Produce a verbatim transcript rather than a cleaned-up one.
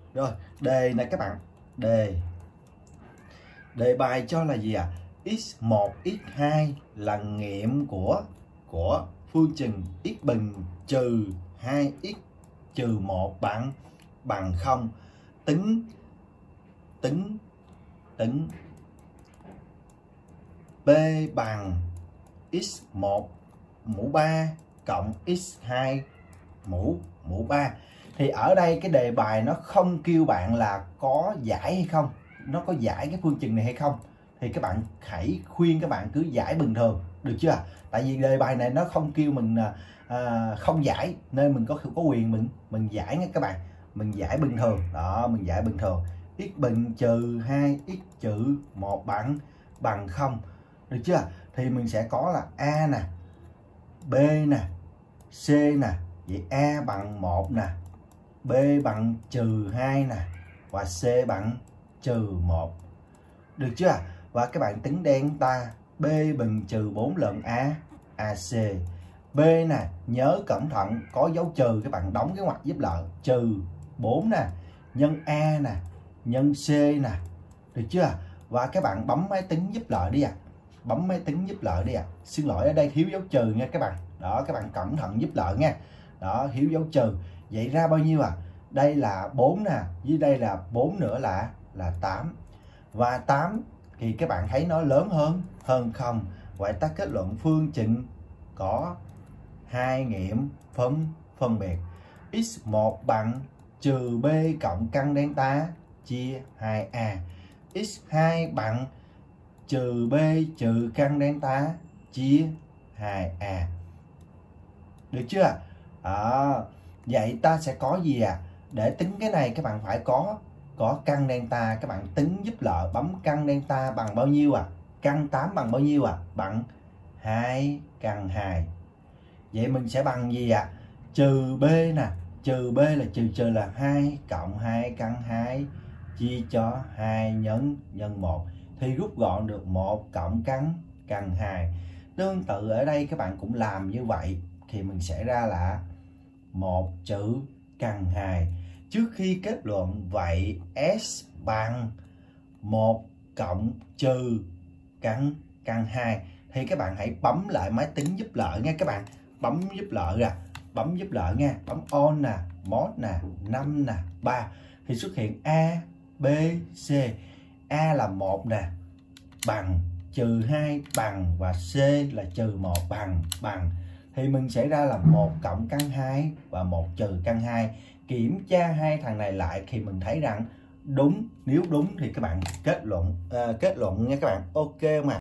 Rồi, đề này các bạn. Đề Đề bài cho là gì ạ? À? x một, x hai là nghiệm của của phương trình x bình trừ hai x trừ một bằng bằng không. Tính tính tính b bằng x một mũ ba cộng x hai mũ mũ ba. Thì ở đây cái đề bài nó không kêu bạn là có giải hay không, nó có giải cái phương trình này hay không, thì các bạn hãy khuyên các bạn cứ giải bình thường, được chưa? Tại vì đề bài này nó không kêu mình à, không giải, nên mình có có quyền mình mình giải nha các bạn. Mình giải bình thường đó, mình giải bình thường. X bình trừ hai x trừ một bằng bằng không, được chưa? Thì mình sẽ có là a nè, b nè, c nè. Vậy a bằng một nè, b bằng trừ hai nè, và c bằng trừ một, được chưa? Và các bạn tính delta b bình trừ bốn lần a ac. B nè, nhớ cẩn thận có dấu trừ, các bạn đóng cái ngoặc giúp lợi, trừ bốn nè, nhân a nè, nhân c nè, được chưa? Và các bạn bấm máy tính giúp lợi đi ạ. À. Bấm máy tính giúp lợi đi ạ. À. Xin lỗi, ở đây thiếu dấu trừ nha các bạn. Đó, các bạn cẩn thận giúp lợi nha. Đó, thiếu dấu trừ. Vậy ra bao nhiêu à? Đây là bốn nè, dưới đây là bốn nữa là là tám. Và tám thì các bạn thấy nó lớn hơn hơn không. Vậy ta kết luận phương trình có hai nghiệm phân phân biệt. x một bằng trừ b cộng căn delta chia hai a. x hai bằng trừ b trừ căn delta chia hai a. Được chưa? À, vậy ta sẽ có gì à? Để tính cái này các bạn phải có có căn delta, các bạn tính giúp lợi, bấm căn delta bằng bao nhiêu à? Căn tám bằng bao nhiêu à? Bằng hai căn hai. Vậy mình sẽ bằng gì ạ? À? Trừ b nè, trừ b là trừ trừ là hai cộng hai căn hai chia cho hai nhân nhân một, thì rút gọn được một cộng căn căn hai. Tương tự ở đây các bạn cũng làm như vậy, thì mình sẽ ra là một trừ căn hai. Trước khi kết luận vậy S bằng một cộng trừ căn căn hai, thì các bạn hãy bấm lại máy tính giúp lợi nha các bạn. Bấm giúp lợi ra, bấm giúp lợi nha, bấm on nè, mod nè, năm nè, ba, thì xuất hiện A, B, C. A là một nè, bằng, trừ hai bằng, và C là trừ một bằng bằng. Thì mình sẽ ra là một cộng căn hai và một trừ căn hai. Kiểm tra hai thằng này lại thì mình thấy rằng đúng. Nếu đúng thì các bạn kết luận uh, kết luận nha các bạn. Ok mà.